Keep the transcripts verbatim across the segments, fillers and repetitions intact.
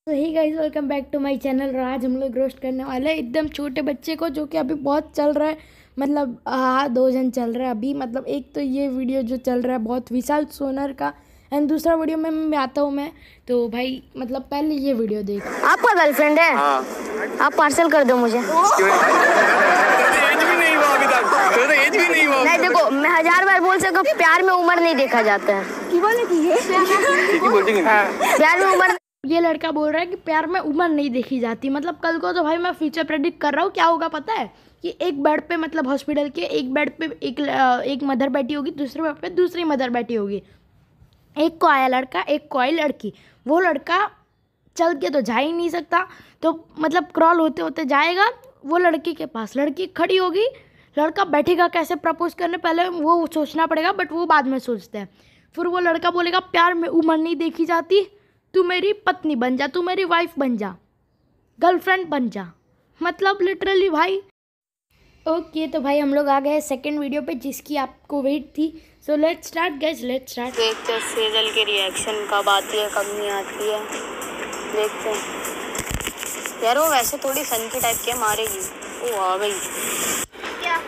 तो hey guys, welcome back to my channel. और आज हम लोग रोस्ट करने वाले हैं एकदम छोटे बच्चे को, जो कि अभी बहुत चल रहा है। मतलब हाँ, दो जन चल रहा है अभी। मतलब एक तो ये वीडियो जो चल रहा है बहुत विशाल सोनर का, एंड दूसरा वीडियो में मैं आता हूँ मैं तो भाई मतलब पहले ये वीडियो देख। आपका गर्लफ्रेंड है? हाँ। आप पार्सल कर दो मुझे। एज भी नहीं हुआ अभी तक। तो एज भी नहीं हुआ। नहीं, देखो मैं हजार बार बोल सकता हूँ, प्यार में उम्र नहीं देखा जाता है। की बोले कि ये प्यार में उम्र। ये लड़का बोल रहा है कि प्यार में उम्र नहीं देखी जाती। मतलब कल को तो भाई मैं फ्यूचर प्रेडिक्ट कर रहा हूँ, क्या होगा पता है? कि एक बेड पे, मतलब हॉस्पिटल के एक बेड पे एक एक मदर बैठी होगी, दूसरे बेड पे दूसरी मदर बैठी होगी। एक को आया लड़का, एक को आई लड़की। वो लड़का चल के तो जा ही नहीं सकता, तो मतलब क्रॉल होते होते जाएगा वो लड़की के पास। लड़की खड़ी होगी, लड़का बैठेगा कैसे प्रपोज करने, पहले वो सोचना पड़ेगा, बट वो बाद में सोचते हैं। फिर वो लड़का बोलेगा प्यार में उम्र नहीं देखी जाती, तू मेरी पत्नी बन जा, तू मेरी वाइफ बन जा, गर्लफ्रेंड बन जा। मतलब लिटरली भाई। ओके तो भाई हम लोग आ गए सेकंड वीडियो पे, जिसकी आपको वेट थी। So let's start guys, let's start. देखते हैं सेजल के रिएक्शन कब आती है कब नहीं आती है, देखते हैं। यार वो वैसे थोड़ी सनकी टाइप की मारेगी। वो आ गई क्या?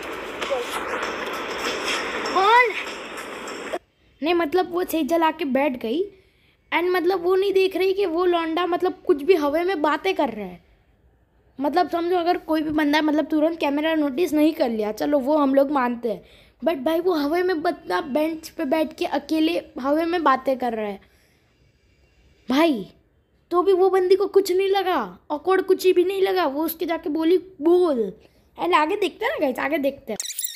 बोल। नहीं मतलब वो सेजल आके बैठ गई, एंड मतलब वो नहीं देख रही कि वो लौंडा मतलब कुछ भी हवा में बातें कर रहा है। मतलब समझो अगर कोई भी बंदा मतलब तुरंत कैमरा नोटिस नहीं कर लिया, चलो वो हम लोग मानते हैं, बट भाई वो हवा में बंदा बेंच पे बैठ के अकेले हवा में बातें कर रहा है भाई। तो भी वो बंदी को कुछ नहीं लगा, ऑकवर्ड कुछ भी नहीं लगा। वो उसके जाके बोली बोल। एंड आगे देखते हैं ना गाइस, आगे देखते हैं।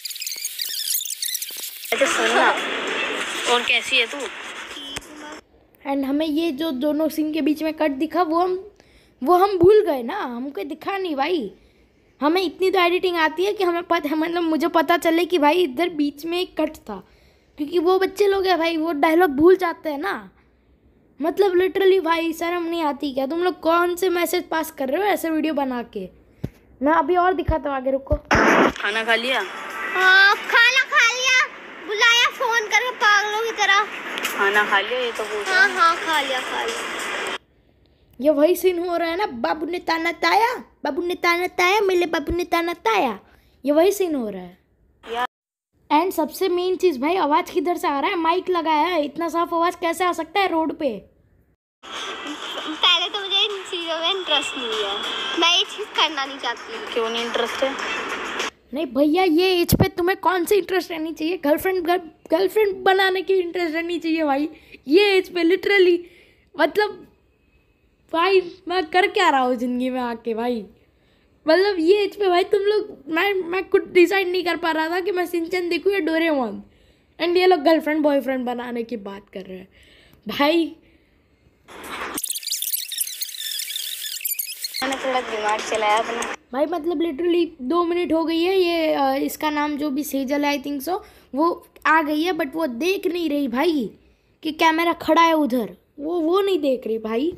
अच्छा सुनना, और कैसी है तू? एंड हमें ये जो दोनों सीन के बीच में कट दिखा, वो हम वो हम भूल गए ना, हमको दिखा नहीं भाई। हमें इतनी तो एडिटिंग आती है कि हमें पता, मतलब मुझे पता चले कि भाई इधर बीच में एक कट था, क्योंकि वो बच्चे लोग हैं भाई, वो डायलॉग भूल जाते हैं ना। मतलब लिटरली भाई शर्म नहीं आती क्या? तुम लोग कौन से मैसेज पास कर रहे हो ऐसे वीडियो बना के? मैं अभी और दिखाता हूँ, आगे रुको। खाना खा लिया? हाँ खाना खा लिया। बुलाया फोन करके पागलों की तरह। खाना खा लिया ये तो पूछा। हाँ हाँ खा लिया खा लिया। ये वही सीन हो रहा है ना, बाबू ने ताना ताया, बाबू ने ताना ताया, मेरे बाबू ने ताना ताया। ये वही सीन हो रहा है। एंड सबसे मेन चीज भाई, आवाज किधर से आ रहा है? माइक लगाया है, इतना साफ आवाज कैसे आ सकता है रोड पे? पहले तो मुझे इन चीजों में इंटरेस्ट नहीं है, मैं ये चीज करना नहीं चाहती। क्यों नहीं इंटरेस्ट है? नहीं भैया, ये एज पे तुम्हें कौन सी इंटरेस्ट रहनी चाहिए? गर्लफ्रेंड गर्लफ्रेंड बनाने की इंटरेस्ट रहनी चाहिए भाई ये एज पे। लिटरली मतलब भाई मैं कर क्या रहा हूँ ज़िंदगी में आके भाई। मतलब ये एज पे भाई तुम लोग, मैं मैं कुछ डिसाइड नहीं कर पा रहा था कि मैं सिंचन देखूँ या डोरेमोन, एंड ये लोग गर्लफ्रेंड बॉयफ्रेंड बनाने की बात कर रहे हैं भाई। मैंने थोड़ा दिमाग चलाया अपना भाई। मतलब लिटरली दो मिनट हो गई है, ये आ, इसका नाम जो भी सेजल है आई थिंक सो, वो आ गई है, बट वो देख नहीं रही भाई कि कैमरा खड़ा है उधर। वो वो नहीं देख रही भाई।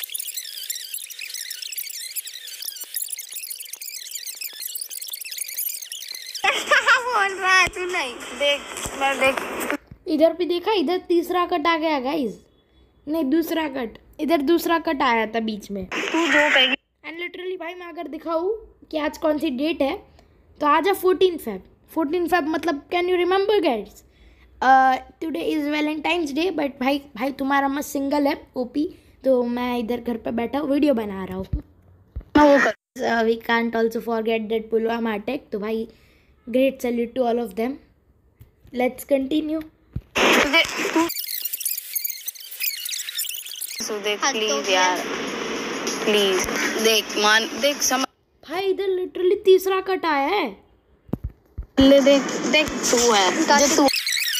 बोल रहा है तू? नहीं देख, मैं देख इधर भी देखा, इधर तीसरा कट आ गया गाइस। नहीं दूसरा कट, इधर दूसरा कट आया था बीच में। तू जो कहेगी। एंड लिटरली भाई मैं अगर दिखाऊँ कि आज कौन सी डेट है, तो आज है फोर्टीन फेब। फोर्टीन फेब मतलब can you remember guys, today is Valentine's day. But भाई भाई तुम्हारा मस्त सिंगल है ओपी, तो मैं इधर घर पे बैठा वीडियो बना रहा हूँ। We can't also forget that Pulwama attack. तो भाई great salute to all of them. Let's continue. देख प्लीज यार, प्लीज देख मान देख समझ भाई। इधर लिटरली तीसरा कट आया है। ले देख देख तू है जो तू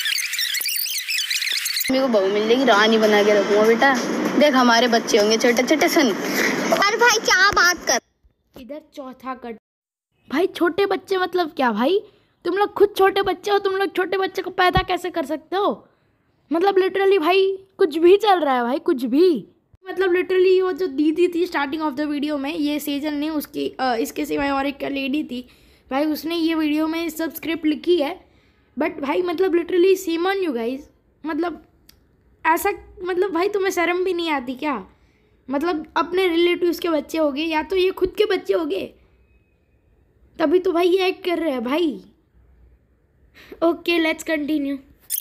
मेरे को बहू मिल जाएगी, रानी बना के रखूंगा बेटा। देख हमारे बच्चे होंगे छोटे छोटे। सुन अरे भाई क्या बात कर। इधर चौथा कट भाई। छोटे बच्चे मतलब क्या भाई? तुम लोग खुद छोटे बच्चे हो, तुम लोग छोटे बच्चे को पैदा कैसे कर सकते हो? मतलब लिटरली भाई कुछ भी चल रहा है भाई, कुछ भी। मतलब लिटरली वो जो दीदी थी स्टार्टिंग ऑफ द वीडियो में, ये सेजल ने, उसकी आ, इसके सिवाय और एक लेडी थी भाई, उसने ये वीडियो में सब स्क्रिप्ट लिखी है। बट भाई मतलब literally same on you guys. मतलब ऐसा, मतलब भाई तुम्हें शर्म भी नहीं आती क्या? मतलब अपने रिलेटिव्स के बच्चे होंगे या तो ये खुद के बच्चे होंगे, तभी तो भाई ये एक्ट कर रहे हैं भाई। Okay let's continue.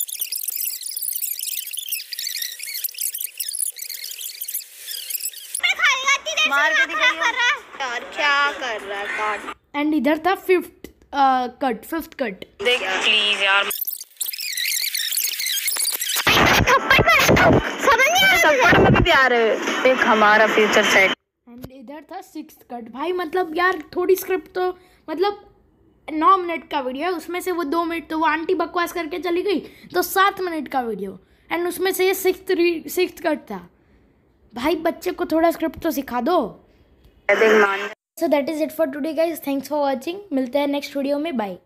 मार के दिखाइए यार, क्या कर रहा है काट। एंड इधर था फिफ्थ कट फिफ्थ कट देख प्लीज यार, थप्पड़ में भी प्यार है। देख हमारा फ्यूचर सेट। एंड इधर था सिक्स्थ कट। भाई मतलब यार थोड़ी स्क्रिप्ट तो मतलब नौ मिनट का वीडियो है, उसमें से वो दो मिनट तो वो आंटी बकवास करके चली गई, तो सात मिनट का वीडियो, एंड उसमें से ये सिक्स्थ सिक्स्थ कट था। भाई बच्चे को थोड़ा स्क्रिप्ट तो सिखा दो। So that is it for today guys, thanks for watching. मिलते हैं नेक्स्ट वीडियो में, बाय।